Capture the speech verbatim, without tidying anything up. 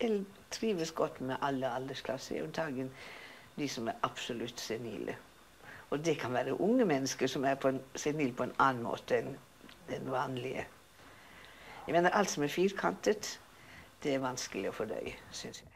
jeg trives godt med alle aldersklasser, unntagen de som er absolutt senile. Og det kan være unge mennesker som er på en, senil på en annen måte enn den vanlige. Jeg mener, alt som er firkantet, det er vanskelig å fordøye, synes jeg.